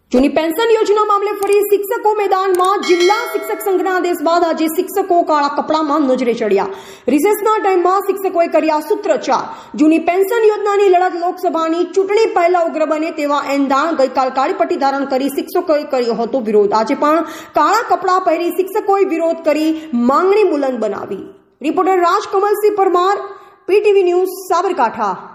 જૂની પેન્શન યોજના મામલે ફરી શિક્ષકો મેદાનમાં। જિલ્લા શિક્ષક સંઘના આદેશ બાદ આજે શિક્ષકો કાળા કપડામાં નજરે ચડ્યા। રિસેસના ટાઈમમાં શિક્ષકોએ કર્યા સૂત્રોચ્ચાર। જૂની પેન્શન યોજનાની લડત લોકસભાની ચૂંટણી પહેલા ઉગ્ર બને તેવા એંધાણ। ગઈકાલ કાળી પટ્ટી ધારણ કરી શિક્ષકોએ કર્યો હતો વિરોધ। આજે પણ કાળા કપડા પહેરી શિક્ષકોએ વિરોધ કરી માંગણી બુલંદ બનાવી। Reporter Rajkamalsinh Parmar, PTV news, Sabarkantha.